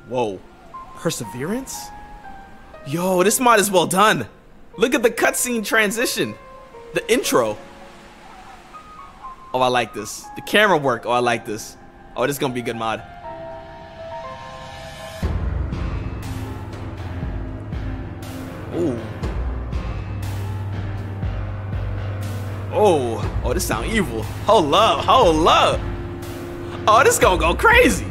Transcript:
Whoa. Perseverance? Yo, this mod is well done. Look at the cutscene transition. The intro. Oh, I like this. The camera work. Oh, I like this. Oh, this is gonna be a good mod. Ooh. Oh, this sound evil. Hold up, hold up. Oh, this gonna go crazy.